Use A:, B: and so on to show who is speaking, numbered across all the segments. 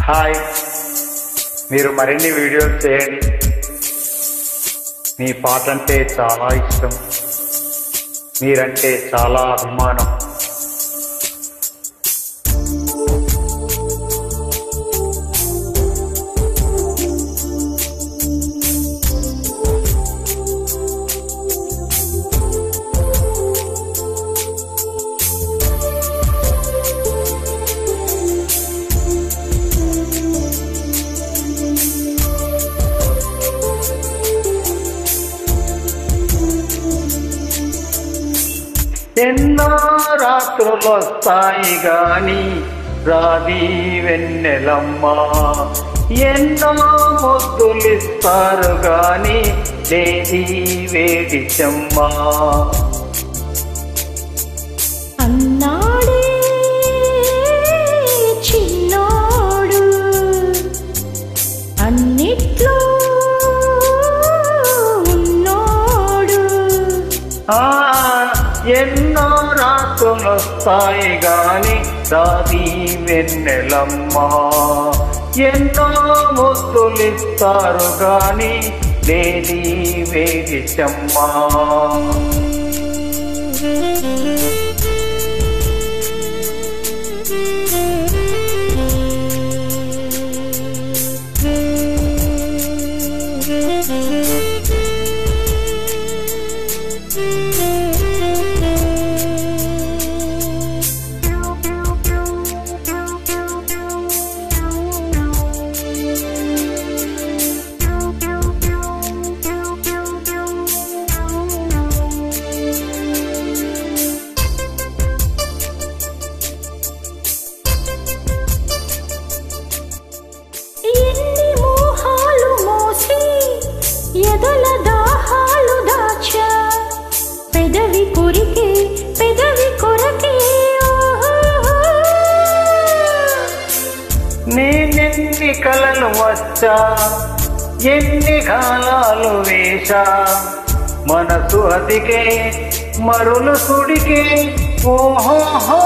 A: Hi, మీరు మరిన్ని వీడియోలు చేయండి. మీ పాట అంటే చాలా ఇష్టం, మీరంటే చాలా అభిమానం. ఎన్నో రాత్రులొస్తాయి గాని రాది వెన్నెలమ్మ, ఎన్నో ముద్దులిస్తారు గాని లేది వేడి చెమ్మ.
B: అన్నాడే చిన్నోడు అన్నిట్లో ఉన్నోడు.
A: ఎన్నో రాత్రులొస్తాయి గాని రాది వెన్నెలమ్మ, ఎన్నో ముద్దులిస్తారు గాని లేది వేడి చెమ్మ.
B: ఎదల దాహాలు దాచా పెదవి కొరికే పెదవి కొరకే.
A: నేనెన్ని కలలు వచ్చా ఎన్ని కాలాలు వేశా, మనసు అదికే మరులు సుడికే. ఓహో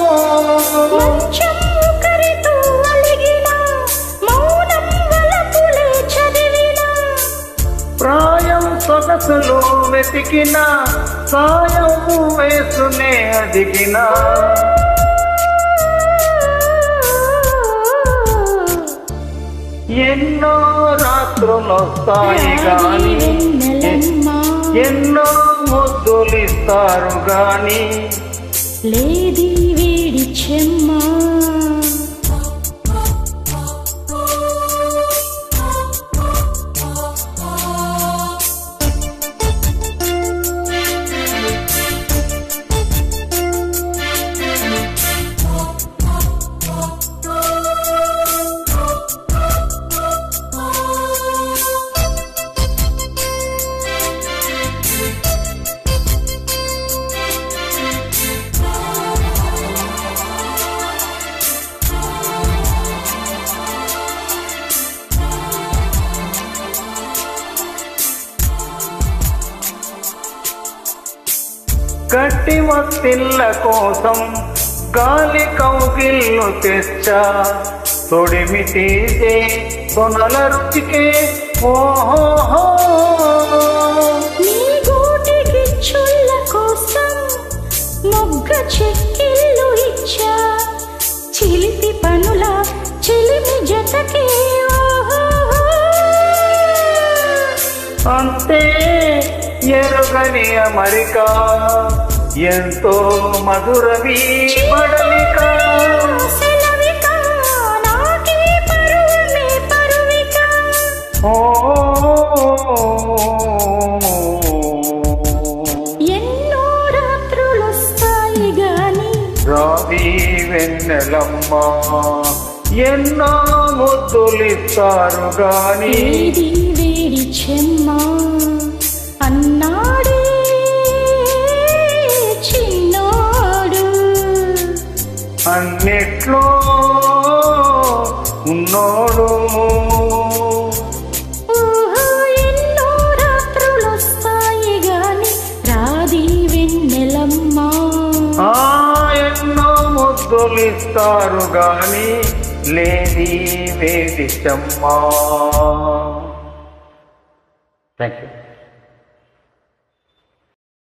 A: ప్రాయం సొగసులు వెతికిన సాయం వేసునే అదిగిన. ఎన్నో రాత్రులొస్తాయి గాని ఎన్నో ముద్దులిస్తారు గాని
B: లేది వేడి చెమ్మ.
A: గట్టి వత్తిళ్ళ కోసం గాలి కౌగిల్లు తెచ్చా, తొడిమి తీసే సొనల రుచికే. ఓహో
B: నీ గూటికి చుల్ల కోసం మొగ్గ చెక్కిళ్ళు ఇచ్చా, చిలిపి పనుల చిలిమి జతకే.
A: అంతే ఎరుగని అమరిక ఎంతో మధురవి పడలిక.
B: ఎన్నో రాత్రులొస్తాయి గాని
A: రాది వెన్నెలమ్మ, ఎన్నో ముద్దులిస్తారు గాని
B: వేడి చెమ్మ. అన్నాడే చిన్నోడు
A: అన్నిట్లో ఉన్నోడు.
B: ఎన్నో రాత్రులొస్తాయి గాని రాది వెన్నెలమ్మ.
A: ఎన్నో ముద్దులిస్తారు గాని లేది వేడి చెమ్మా. Thank you.